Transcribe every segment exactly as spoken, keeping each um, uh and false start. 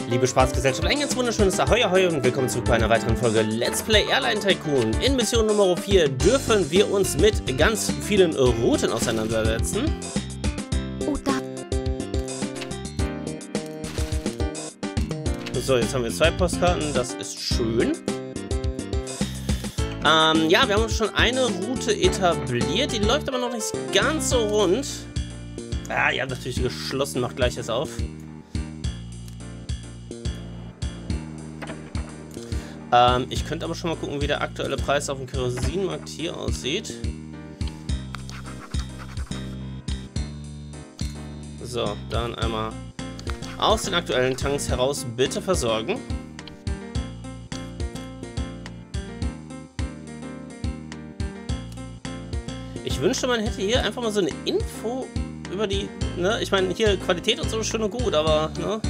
Liebe Spaßgesellschaft, ein ganz wunderschönes Ahoi Ahoi und willkommen zurück bei einer weiteren Folge Let's Play Airline Tycoon. In Mission Nummer vier dürfen wir uns mit ganz vielen Routen auseinandersetzen. Oh, da. So, jetzt haben wir zwei Postkarten, das ist schön. Ähm, ja, wir haben uns schon eine Route etabliert, die läuft aber noch nicht ganz so rund. Ah, ja, natürlich geschlossen, macht gleich jetzt auf. Ähm, ich könnte aber schon mal gucken, wie der aktuelle Preis auf dem Kerosinmarkt hier aussieht. So, dann einmal aus den aktuellen Tanks heraus bitte versorgen. Ich wünschte, man hätte hier einfach mal so eine Info über die, ne? Ich meine, hier Qualität und so ist schön und gut, aber, ne?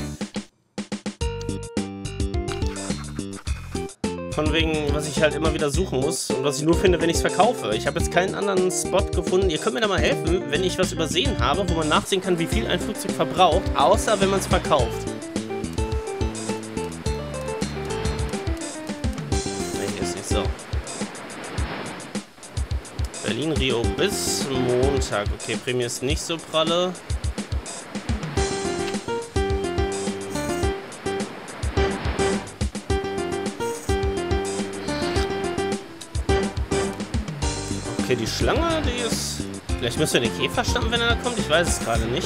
Von wegen, was ich halt immer wieder suchen muss und was ich nur finde, wenn ich es verkaufe. Ich habe jetzt keinen anderen Spot gefunden. Ihr könnt mir da mal helfen, wenn ich was übersehen habe, wo man nachsehen kann, wie viel ein Flugzeug verbraucht, außer wenn man es verkauft. Nee, hier ist nicht so. Berlin, Rio bis Montag. Okay, Prämie ist nicht so pralle. Okay, die Schlange, die ist... Vielleicht müssen wir den Käfer stampfen, wenn er da kommt. Ich weiß es gerade nicht.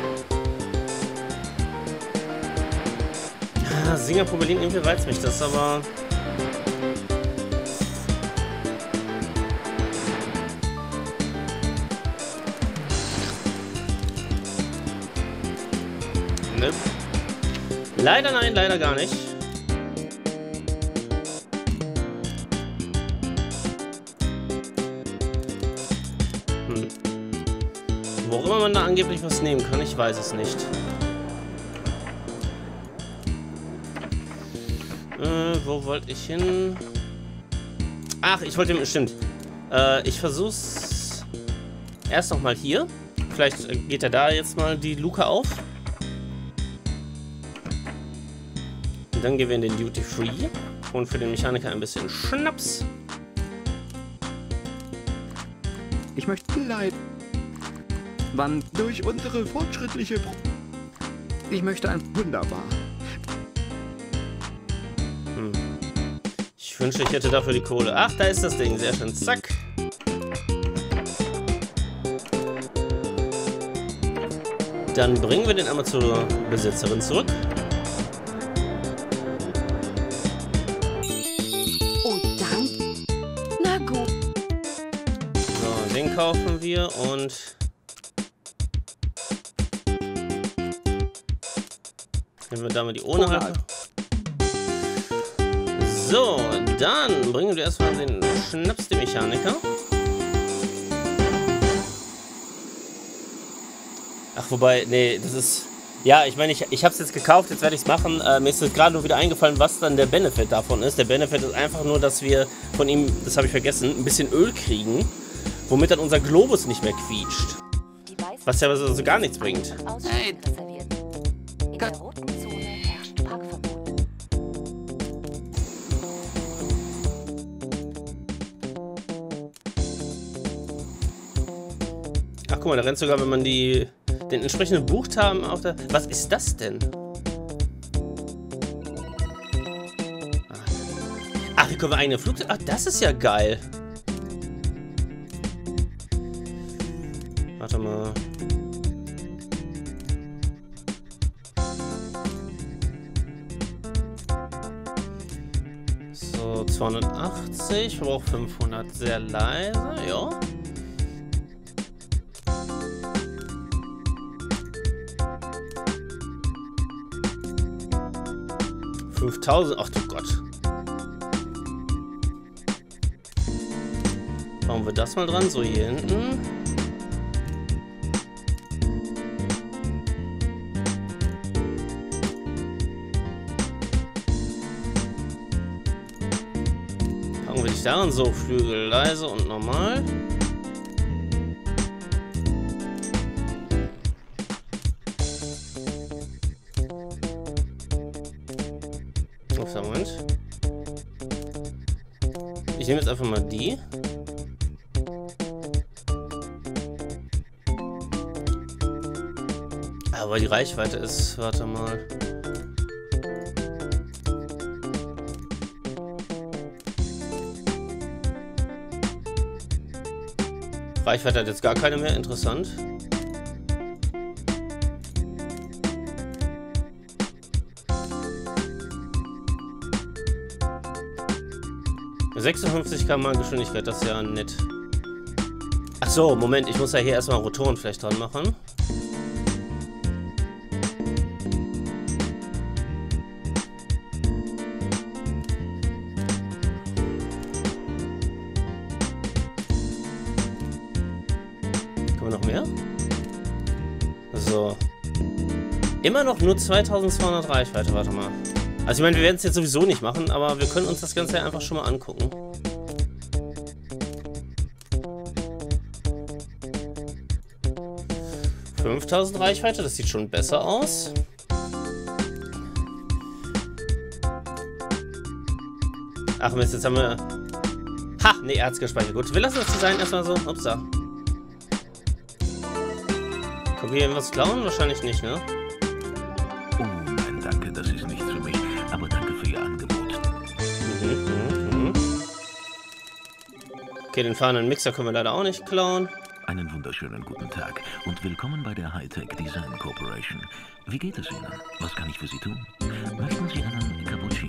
Ah, Singapur, Berlin, irgendwie reizt mich das, aber... Ne? Leider nein, leider gar nicht. Wo immer man da angeblich was nehmen kann, ich weiß es nicht. Äh, wo wollte ich hin? Ach, ich wollte... Stimmt. Äh, ich versuch's erst noch mal hier. Vielleicht geht ja da jetzt mal die Luke auf. Und dann gehen wir in den Duty Free. Und für den Mechaniker ein bisschen Schnaps. Ich möchte leiden. Wann durch unsere fortschrittliche Pro Ich möchte ein wunderbar. Hm. Ich wünschte, ich hätte dafür die Kohle. Ach, da ist das Ding. Sehr schön. Zack. Dann bringen wir den einmal zur Besitzerin zurück. Oh, danke. Na gut. So, den kaufen wir und... Nehmen wir damit die ohne Halter. So, dann bringen wir erstmal den Schnaps dem Mechaniker. Ach, wobei, nee, das ist... Ja, ich meine, ich, ich habe es jetzt gekauft, jetzt werde ich es machen. Äh, mir ist jetzt gerade nur wieder eingefallen, was dann der Benefit davon ist. Der Benefit ist einfach nur, dass wir von ihm, das habe ich vergessen, ein bisschen Öl kriegen, womit dann unser Globus nicht mehr quietscht. Was ja also gar nichts bringt. Hey. In der roten Zone herrscht Parkverbot. Ach, guck mal, da rennt sogar, wenn man die den entsprechenden Buchstaben auf der... Was ist das denn? Ach, hier können wir eigene Flugzeuge... Ach, das ist ja geil. Warte mal. So, zweihundertachtzig, Verbrauch fünfhundert, sehr leise, ja. fünftausend, ach du Gott. Bauen wir das mal dran, so hier hinten. Packen wir dich daran, so Flügel leise und normal. Auf den Moment. Ich nehme jetzt einfach mal die. Aber die Reichweite ist, warte mal. Reichweite hat jetzt gar keine mehr, interessant. sechsundfünfzig Kilometer pro Stunde Geschwindigkeit, das ist ja nett. Ach so, Moment, ich muss ja hier erstmal Rotoren vielleicht dran machen. Können wir noch mehr? So. Immer noch nur zweitausendzweihundert Reichweite, warte mal. Also ich meine, wir werden es jetzt sowieso nicht machen, aber wir können uns das Ganze ja einfach schon mal angucken. fünftausend Reichweite, das sieht schon besser aus. Ach Mist, jetzt haben wir... Ha, nee, er hat's gespeichert. Gut, wir lassen das Design erstmal so. Ups, da. Können wir hier was klauen? Wahrscheinlich nicht, ne? Oh nein, danke, das ist nichts für mich. Aber danke für Ihr Angebot. Mhm, mhm, mhm. Okay, den fahrenden Mixer können wir leider auch nicht klauen. Einen wunderschönen guten Tag und willkommen bei der Hightech Design Corporation. Wie geht es Ihnen? Was kann ich für Sie tun? Möchten Sie einen Cappuccino?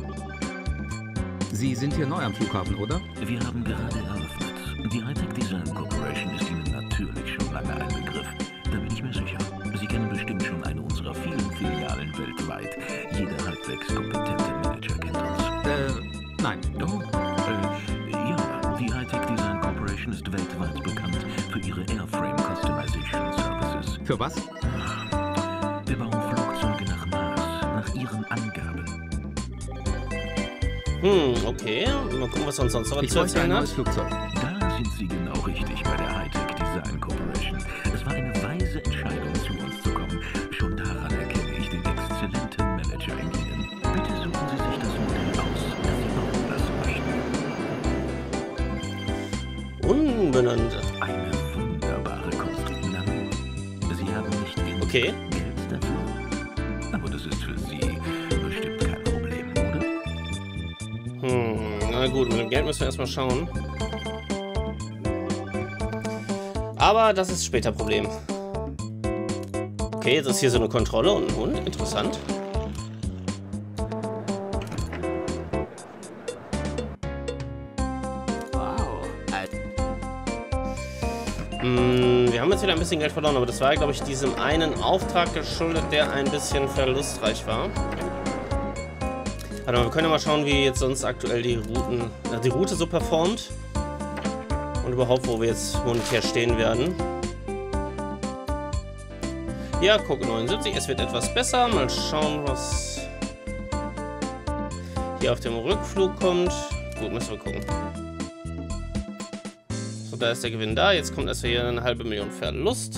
Sie sind hier neu am Flughafen, oder? Wir haben gerade eröffnet. Die Hightech Design Corporation ist Ihnen natürlich schon lange ein Begriff. Da bin ich mir sicher. Sie kennen bestimmt schon eine unserer vielen Filialen weltweit. Jeder halbwegs kompetente Manager kennt uns. Äh, nein. Oh, äh, ja, die Hightech Design Corporation ist weltweit bekannt für ihre Airframe Customization Services. Für was? Wir bauen Flugzeuge nach Maß, nach ihren Angaben. Hm, okay. Mal gucken, was uns sonst noch Ich zu wollte ein erzählen neues hat. Flugzeug. Da sind Sie genau richtig bei der Hightech Design Corporation. Es war eine weise Entscheidung, zu uns zu kommen. Schon daran erkenne ich den exzellenten Manager in Ihnen. Bitte suchen Sie sich das Modell aus, das Sie bauen lassen möchten. Unbenannte. Eine wunderbare Konstruktion. Sie haben nicht genug Okay. Geld dafür. Aber das ist für Sie bestimmt kein Problem, oder? Hm, na gut, mit dem Geld müssen wir erstmal schauen. Aber das ist später Problem. Okay, jetzt ist hier so eine Kontrolle und ein Hund. Interessant. Hm, wir haben jetzt wieder ein bisschen Geld verloren, aber das war, glaube ich, diesem einen Auftrag geschuldet, der ein bisschen verlustreich war. Warte mal, wir können ja mal schauen, wie jetzt sonst aktuell die Routen, äh, die Route so performt. Und überhaupt, wo wir jetzt monetär stehen werden. Ja, guck, neunundsiebzig. Es wird etwas besser. Mal schauen, was hier auf dem Rückflug kommt. Gut, müssen wir gucken. So, da ist der Gewinn da. Jetzt kommt erstmal hier eine halbe Million Verlust.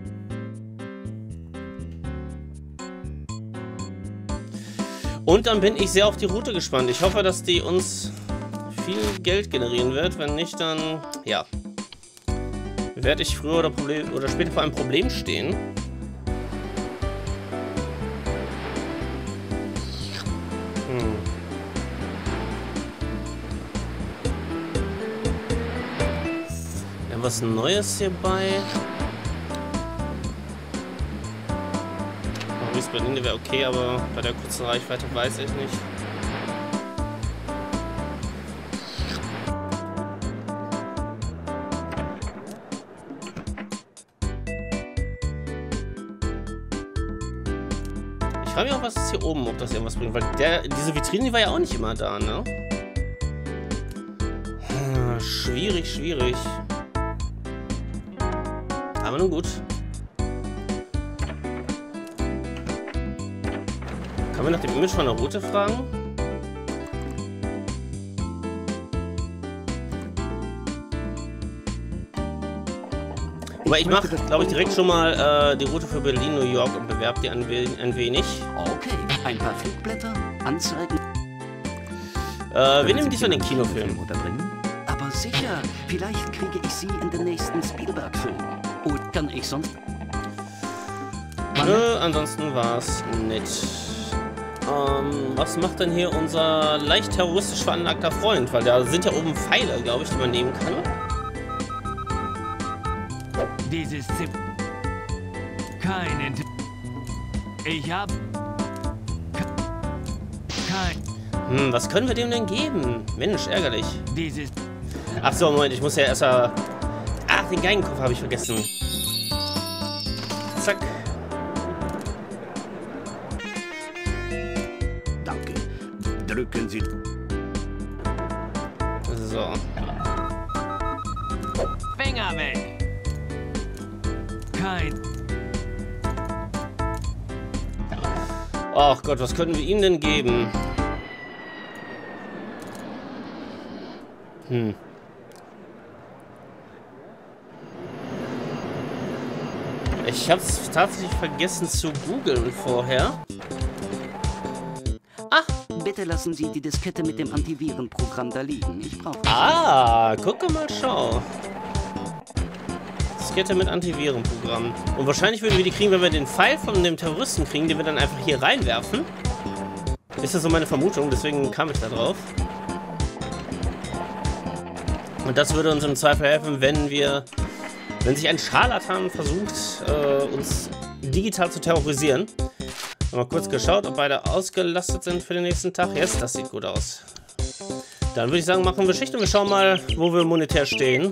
Und dann bin ich sehr auf die Route gespannt. Ich hoffe, dass die uns viel Geld generieren wird. Wenn nicht, dann, ja, werde ich früher oder, Problem, oder später vor einem Problem stehen. Hm. Wir haben was Neues hierbei. Berlin wäre okay, aber bei der kurzen Reichweite weiß ich nicht. Ich frage mich auch, was ist hier oben, ob das irgendwas bringt, weil der, diese Vitrine die war ja auch nicht immer da, ne? Hm, schwierig, schwierig. Aber nun gut. Kann man nach dem Image von der Route fragen? Aber ich mache, glaube ich, direkt schon mal äh, die Route für Berlin, New York und bewerbe die ein, we ein wenig. Okay, ein paar Flugblätter, Anzeigen. Äh, wir nehmen dich an den Kinofilm. Unterbringen? Aber sicher, vielleicht kriege ich sie in den nächsten Spielberg-Film. Und kann ich sonst... Nö, ansonsten war's nett. Ähm, was macht denn hier unser leicht terroristisch veranlagter Freund? Weil da sind ja oben Pfeile, glaube ich, die man nehmen kann. Dieses Zip... Kein Int... Ich hab... Kein... Hm, was können wir dem denn geben? Mensch, ärgerlich. Dieses... Ach so, Moment, ich muss ja erst mal... Ach, den Geigenkoffer habe ich vergessen. Zack. Danke. Drücken Sie... So. Finger weg! Kein... Ach Gott, was könnten wir ihm denn geben? Hm. Ich hab's tatsächlich vergessen zu googeln vorher. Bitte lassen Sie die Diskette mit dem Antivirenprogramm da liegen. Ich brauche... Ah, gucke mal, schau. Diskette mit Antivirenprogramm. Und wahrscheinlich würden wir die kriegen, wenn wir den Pfeil von dem Terroristen kriegen, den wir dann einfach hier reinwerfen. Ist das so meine Vermutung, deswegen kam ich da drauf. Und das würde uns im Zweifel helfen, wenn wir... Wenn sich ein Scharlatan versucht, äh, uns digital zu terrorisieren. Mal kurz geschaut, ob beide ausgelastet sind für den nächsten Tag. Yes, das sieht gut aus. Dann würde ich sagen, machen wir Schicht und wir schauen mal, wo wir monetär stehen.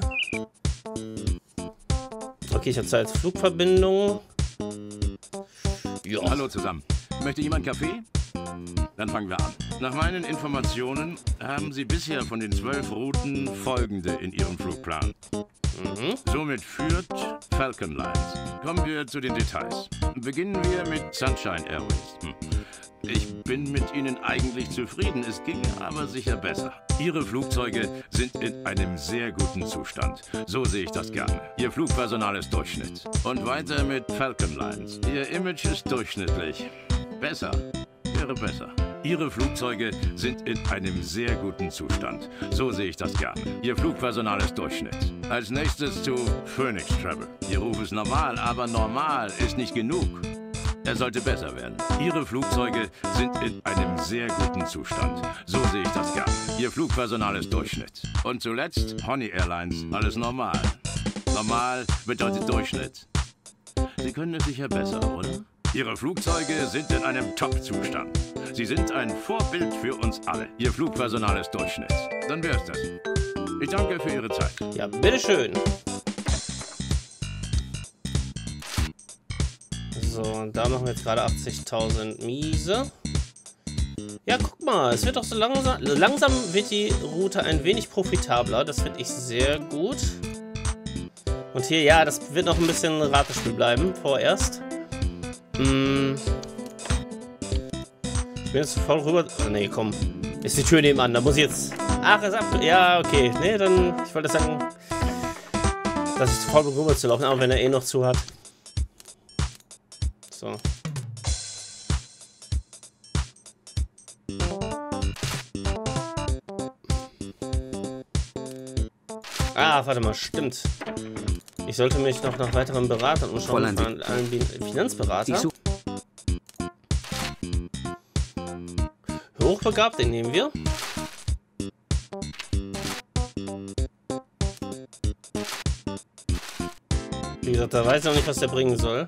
Okay, ich habe Zeit. Flugverbindung. Ja. Hallo zusammen. Möchte jemand Kaffee? Dann fangen wir an. Nach meinen Informationen haben Sie bisher von den zwölf Routen folgende in Ihrem Flugplan. Mhm. Somit führt Falcon Lines. Kommen wir zu den Details. Beginnen wir mit Sunshine Airways. Hm. Ich bin mit Ihnen eigentlich zufrieden, es ginge aber sicher besser. Ihre Flugzeuge sind in einem sehr guten Zustand. So sehe ich das gerne. Ihr Flugpersonal ist Durchschnitt. Und weiter mit Falcon Lines. Ihr Image ist durchschnittlich. Besser. Wäre besser. Ihre Flugzeuge sind in einem sehr guten Zustand. So sehe ich das gerne. Ihr Flugpersonal ist Durchschnitt. Als nächstes zu Phoenix Travel. Ihr Ruf ist normal, aber normal ist nicht genug. Er sollte besser werden. Ihre Flugzeuge sind in einem sehr guten Zustand. So sehe ich das gerne. Ihr Flugpersonal ist Durchschnitt. Und zuletzt Honey Airlines. Alles normal. Normal bedeutet Durchschnitt. Sie können es sicher besser, oder? Ihre Flugzeuge sind in einem Top-Zustand. Sie sind ein Vorbild für uns alle. Ihr Flugpersonal ist Durchschnitt. Dann wär's das. Ich danke für Ihre Zeit. Ja, bitteschön. So, und da machen wir jetzt gerade achtzigtausend miese. Ja, guck mal, es wird doch so langsam... Langsam wird die Route ein wenig profitabler. Das finde ich sehr gut. Und hier, ja, das wird noch ein bisschen Ratespiel bleiben, vorerst. Hm. Ich bin jetzt voll rüber... Oh, nee, komm. Ist die Tür nebenan, da muss ich jetzt... Ach, ist ab... Ja, okay. Nee, dann... Ich wollte sagen... dass ich voll rüber zu laufen, aber wenn er eh noch zu hat. So. Ah, warte mal, stimmt. Ich sollte mich noch nach weiteren Beratern umschauen. Einen Finanzberater. Hochbegabt, den nehmen wir. Wie gesagt, da weiß ich noch nicht, was der bringen soll.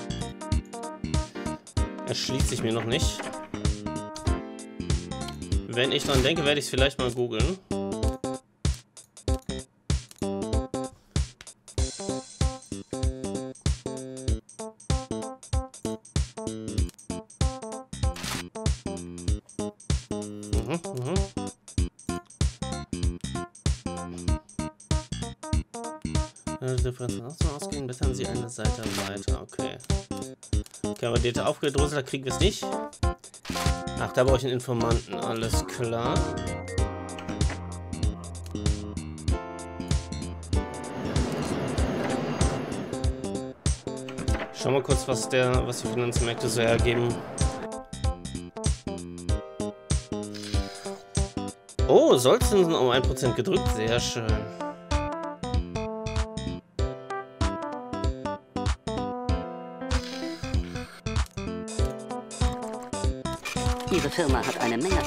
Erschließt sich mir noch nicht. Wenn ich dran denke, werde ich es vielleicht mal googeln. Mhm, mhm. Differenzen ausgehen, blättern Sie eine Seite weiter. Okay. Okay, aber Data aufgedröselt, da kriegen wir es nicht. Ach, da brauche ich einen Informanten. Alles klar. Schau mal kurz, was der, was die Finanzmärkte so hergeben. Oh, Sollzinsen um ein Prozent gedrückt. Sehr schön. Ihre Firma hat eine Menge.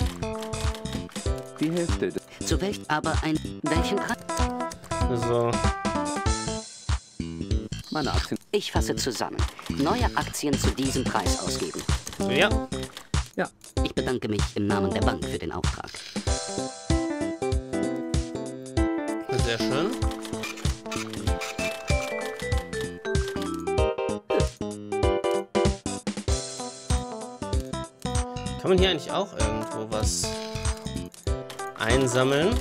Die Hälfte. Zu welch aber ein... Welchen Preis? So. Meine Aktien. Ich fasse zusammen. Neue Aktien zu diesem Preis ausgeben. Ja. Ja. Ich bedanke mich im Namen der Bank für den Auftrag. Sehr schön. Kann man hier eigentlich auch irgendwo was einsammeln?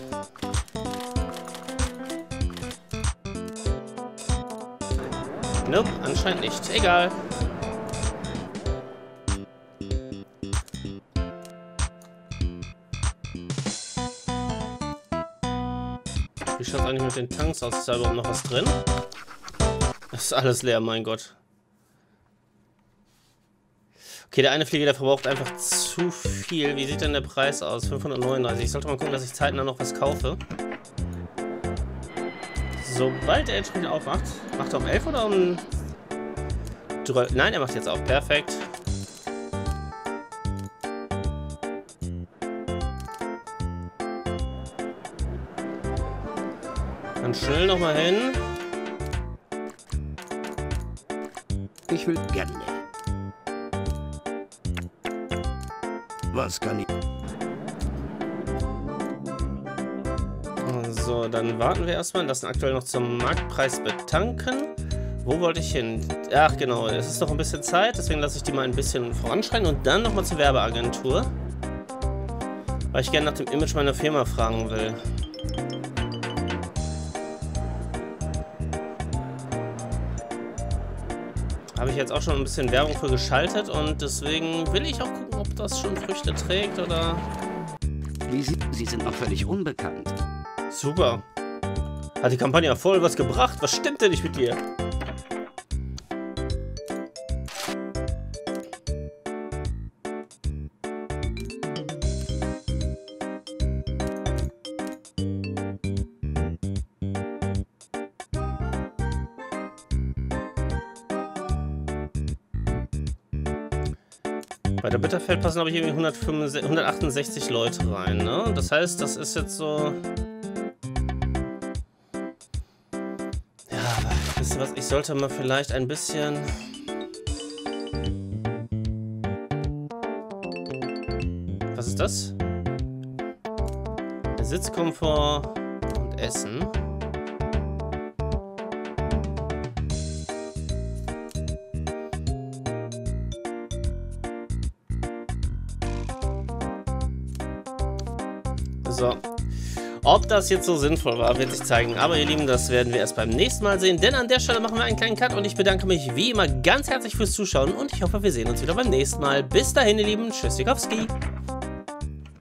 Nope, anscheinend nicht. Egal. Wie schaut es eigentlich mit den Tanks aus? Ist da überhaupt noch was drin? Das ist alles leer, mein Gott. Okay, der eine Flieger, der verbraucht einfach zu viel. Wie sieht denn der Preis aus? fünfhundertneununddreißig. Ich sollte mal gucken, dass ich zeitnah noch was kaufe. Sobald er entsprechend aufmacht. Macht er um elf oder um... zwölf? Nein, er macht jetzt auf. Perfekt. Dann schnell nochmal hin. Ich will Gerne. Was kann ich... So, dann warten wir erstmal. Lassen aktuell noch zum Marktpreis betanken. Wo wollte ich hin? Ach genau, es ist noch ein bisschen Zeit. Deswegen lasse ich die mal ein bisschen voranschreiten. Und dann nochmal zur Werbeagentur. Weil ich gerne nach dem Image meiner Firma fragen will. Habe ich jetzt auch schon ein bisschen Werbung für geschaltet. Und deswegen will ich auch gucken, ob das schon Früchte trägt oder... Wie Sie, Sie sind noch völlig unbekannt. Super. Hat die Kampagne voll was gebracht? Was stimmt denn nicht mit dir? Bei der Bitterfeld passen, glaube ich, irgendwie hundertachtundsechzig Leute rein, ne? Das heißt, das ist jetzt so... Ja, aber wisst ihr was? Ich sollte mal vielleicht ein bisschen... Was ist das? Sitzkomfort und Essen. So. Ob das jetzt so sinnvoll war, wird sich zeigen. Aber ihr Lieben, das werden wir erst beim nächsten Mal sehen. Denn an der Stelle machen wir einen kleinen Cut und ich bedanke mich wie immer ganz herzlich fürs Zuschauen und ich hoffe, wir sehen uns wieder beim nächsten Mal. Bis dahin, ihr Lieben. Tschüss, Sikowski.